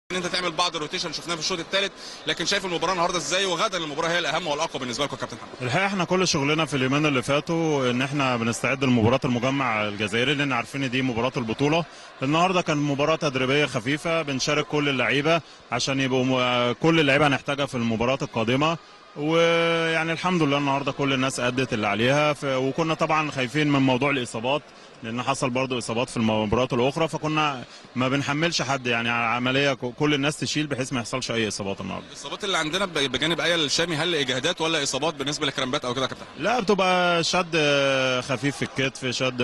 ان انت تعمل بعض الروتيشن شفناه في الشوط الثالث، لكن شايف المباراه النهارده ازاي؟ وغدا المباراه هي الاهم والاقوى بالنسبه لكم يا كابتن محمد. الحقيقه احنا كل شغلنا في اليومين اللي فاتوا ان احنا بنستعد لمباراه المجمع الجزائري، لان عارفين دي مباراه البطوله. النهارده كان مباراه تدريبيه خفيفه بنشارك كل اللعيبه عشان يبقوا كل اللعيبه هنحتاجها في المباراه القادمه. ويعني الحمد لله النهارده كل الناس ادت اللي عليها وكنا طبعا خايفين من موضوع الاصابات، لان حصل برضو اصابات في المباريات الاخرى، فكنا ما بنحملش حد، يعني عمليه كل الناس تشيل بحيث ما يحصلش اي اصابات النهارده. الاصابات اللي عندنا بجانب ايا الشامي، هل اجهادات ولا اصابات بالنسبه لكرامبات او كده يا كابتن؟ لا، بتبقى شد خفيف في الكتف، شد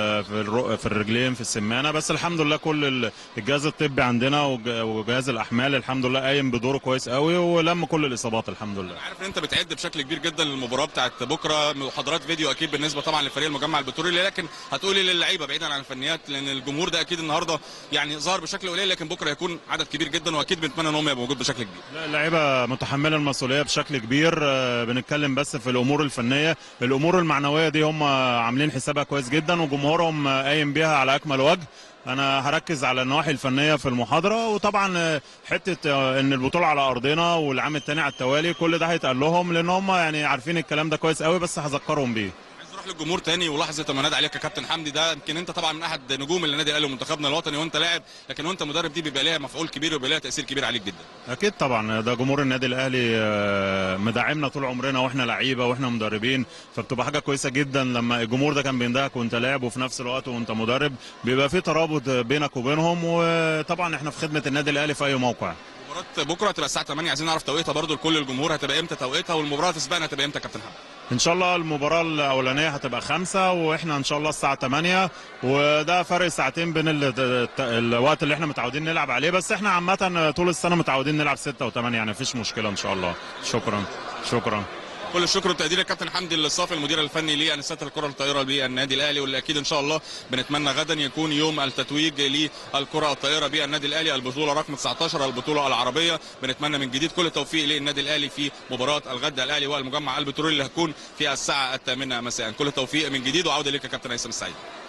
في الرجلين، في السمانه، بس الحمد لله كل الجهاز الطبي عندنا وجهاز الاحمال الحمد لله قايم بدوره كويس قوي ولم كل الاصابات الحمد لله. انا عارف ان انت بتعد بشكل كبير جدا للمباراه بتاعت بكره، محاضرات فيديو اكيد بالنسبه طبعا لفريق المجمع البترولي، لكن هتقولي للعيبه بعيدا عن الفنيات، لان الجمهور ده اكيد النهارده يعني ظهر بشكل قليل، لكن بكره هيكون عدد كبير جدا واكيد بنتمنى ان هم يبقوا موجود بشكل كبير. لا، اللعيبه متحمله المسؤوليه بشكل كبير. بنتكلم بس في الامور الفنيه، الامور المعنويه دي هم عاملين حسابها كويس جدا وجمهورهم قايم بيها على اكمل وجه. انا هركز على النواحي الفنيه في المحاضره، وطبعا حته ان البطوله على ارضنا والعام الثاني على التوالي كل ده هيتقال لهم، لان هم يعني عارفين الكلام ده كويس قوي، بس هذكرهم بيه. نروح للجمهور تاني ولحظه ما نادى عليك يا كابتن حمدي، ده يمكن انت طبعا من احد نجوم النادي الاهلي ومنتخبنا الوطني وانت لاعب، لكن وانت مدرب دي بيبقى ليها مفعول كبير وبيبقى ليها تاثير كبير عليك جدا. اكيد طبعا، ده جمهور النادي الاهلي مدعمنا طول عمرنا واحنا لعيبه واحنا مدربين، فبتبقى حاجه كويسه جدا لما الجمهور ده كان بيندهك وانت لاعب وفي نفس الوقت وانت مدرب، بيبقى في ترابط بينك وبينهم، وطبعا احنا في خدمه النادي الاهلي في اي موقع. مباراه بكره هتبقى الساعه 8، عايزين نعرف توقيتها برضو لكل الجمهور، هتبقى امتى توقيتها؟ والمباراه تسبقنا هتبقى امتى يا كابتن حمدي؟ ان شاء الله المباراه الاولانيه هتبقى 5 واحنا ان شاء الله الساعه 8، وده فرق ساعتين بين الوقت اللي احنا متعودين نلعب عليه، بس احنا عامه طول السنه متعودين نلعب 6 و8، يعني مفيش مشكله ان شاء الله. شكرا. كل الشكر والتقدير للكابتن حمدي الصافي المدير الفني لانسات الكره الطائره بالنادي الاهلي، واللي اكيد ان شاء الله بنتمنى غدا يكون يوم التتويج للكره الطائره بالنادي الاهلي، البطوله رقم 19 البطوله العربيه. بنتمنى من جديد كل التوفيق للنادي الاهلي في مباراه الغد الاهلي والمجمع البترولي اللي هتكون في الساعه 8 مساء. كل التوفيق من جديد، وعوده لك يا كابتن هيثم السعيد.